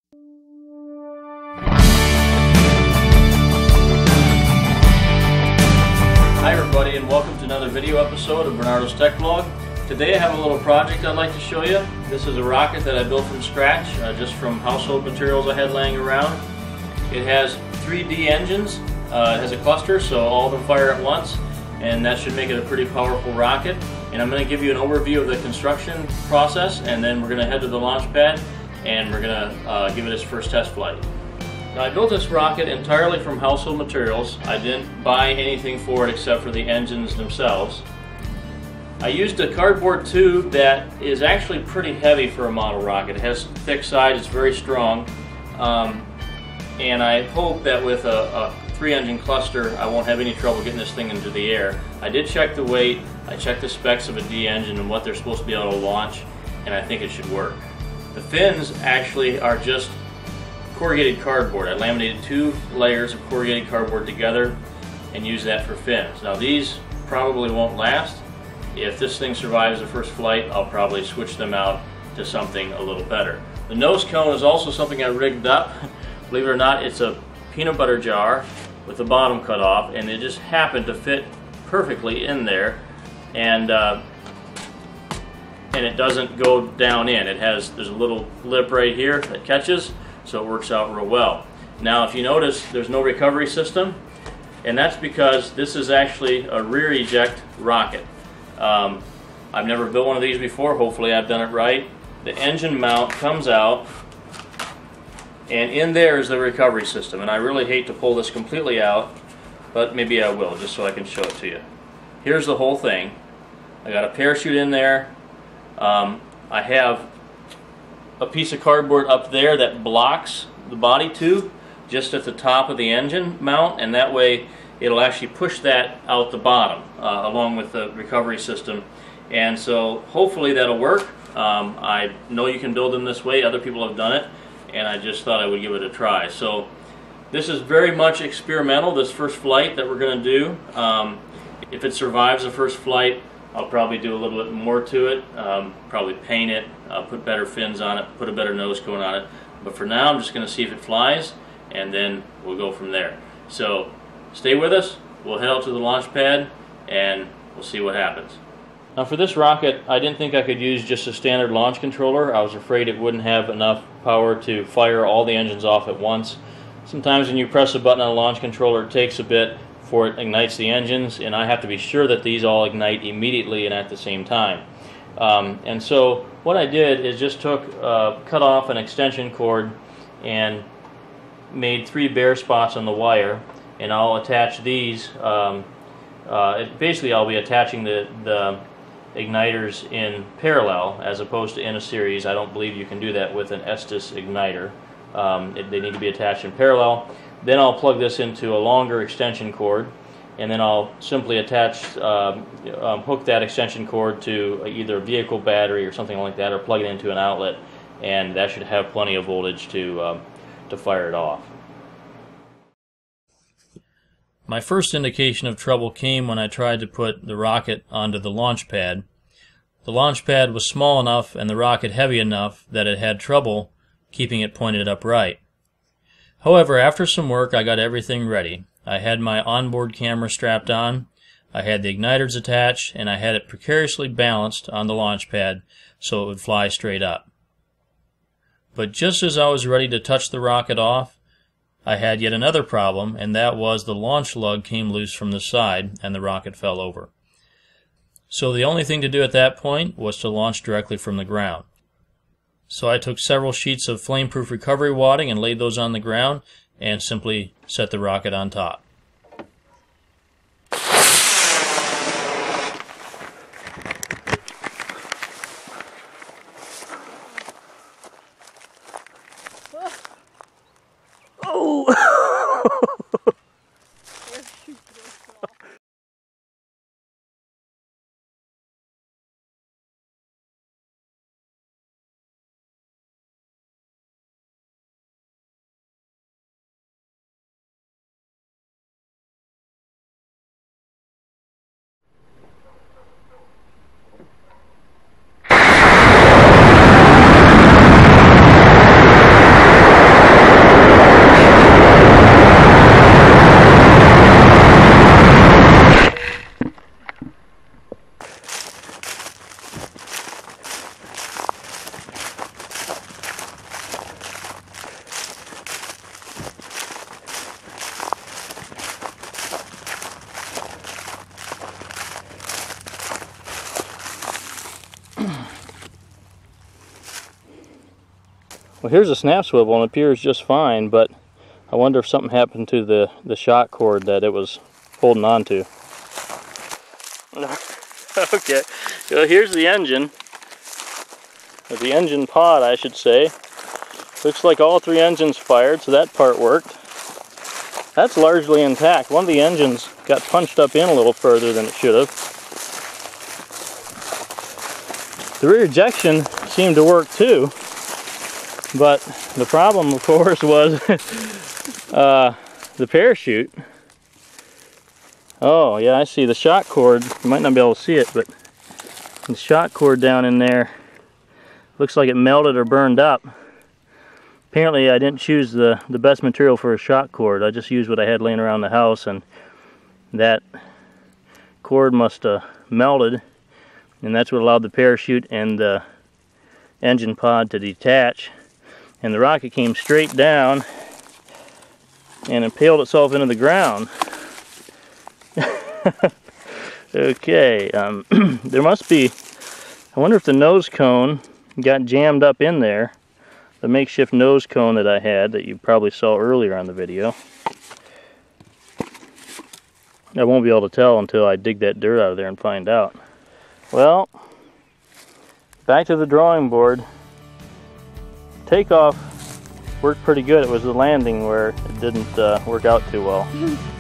Hi everybody, and welcome to another video episode of Bernardotech Tech Blog. Today I have a little project I'd like to show you. This is a rocket that I built from scratch, just from household materials I had laying around. It has 3D engines, it has a cluster, so all of them fire at once, and that should make it a pretty powerful rocket. And I'm going to give you an overview of the construction process, and then we're going to head to the launch pad and we're going to give it its first test flight. Now, I built this rocket entirely from household materials. I didn't buy anything for it except for the engines themselves. I used a cardboard tube that is actually pretty heavy for a model rocket. It has thick sides, it's very strong, and I hope that with a 3-engine cluster I won't have any trouble getting this thing into the air. I did check the weight, I checked the specs of a D engine and what they're supposed to be able to launch, and I think it should work. The fins actually are just corrugated cardboard. I laminated 2 layers of corrugated cardboard together and used that for fins. Now these probably won't last. If this thing survives the first flight, I'll probably switch them out to something a little better. The nose cone is also something I rigged up. Believe it or not, it's a peanut butter jar with the bottom cut off, and it just happened to fit perfectly in there, and it doesn't go down in. There's a little lip right here that catches, so it works out real well. Now if you notice, there's no recovery system, and that's because this is actually a rear eject rocket. I've never built one of these before. Hopefully I've done it right. The engine mount comes out, and in there is the recovery system, and I really hate to pull this completely out, but maybe I will, just so I can show it to you. Here's the whole thing. I got a parachute in there. I have a piece of cardboard up there that blocks the body tube just at the top of the engine mount, and that way it'll actually push that out the bottom along with the recovery system, and so hopefully that'll work. I know you can build them this way. Other people have done it, and I just thought I would give it a try. So this is very much experimental, this first flight that we're going to do. If it survives the first flight, I'll probably do a little bit more to it, probably paint it, put better fins on it, put a better nose cone on it. But for now, I'm just going to see if it flies, and then we'll go from there. So stay with us. We'll head out to the launch pad, and we'll see what happens. Now for this rocket, I didn't think I could use just a standard launch controller. I was afraid it wouldn't have enough power to fire all the engines off at once. Sometimes when you press a button on a launch controller, it takes a bit before it ignites the engines, and I have to be sure that these all ignite immediately and at the same time. And so what I did is just cut off an extension cord and made 3 bare spots on the wire, and I'll attach these. Basically I'll be attaching the igniters in parallel as opposed to in a series. I don't believe you can do that with an Estes igniter. They need to be attached in parallel. Then I'll plug this into a longer extension cord, and then I'll simply attach, hook that extension cord to either a vehicle battery or something like that, or plug it into an outlet, and that should have plenty of voltage to fire it off. My first indication of trouble came when I tried to put the rocket onto the launch pad. The launch pad was small enough and the rocket heavy enough that it had trouble keeping it pointed upright. However, after some work, I got everything ready. I had my onboard camera strapped on, I had the igniters attached, and I had it precariously balanced on the launch pad so it would fly straight up. But just as I was ready to touch the rocket off, I had yet another problem, and that was the launch lug came loose from the side and the rocket fell over. So the only thing to do at that point was to launch directly from the ground. So I took several sheets of flame-proof recovery wadding and laid those on the ground and simply set the rocket on top. Oh! Well, here's a snap swivel and it appears just fine, but I wonder if something happened to the shock cord that it was holding on to. Okay, so here's the engine. Or the engine pod, I should say. Looks like all three engines fired, so that part worked. That's largely intact. One of the engines got punched up in a little further than it should have. The rear ejection seemed to work too, but the problem, of course, was the parachute. Oh yeah, I see the shock cord. You might not be able to see it, but the shock cord down in there looks like it melted or burned up. Apparently I didn't choose the best material for a shock cord. I just used what I had laying around the house, and that cord must have melted, and that's what allowed the parachute and the engine pod to detach, and the rocket came straight down and impaled itself into the ground. Okay, there must be, I wonder if the nose cone got jammed up in there, the makeshift nose cone that I had that you probably saw earlier on the video. I won't be able to tell until I dig that dirt out of there and find out. Well, back to the drawing board. Takeoff worked pretty good. It was the landing where it didn't work out too well.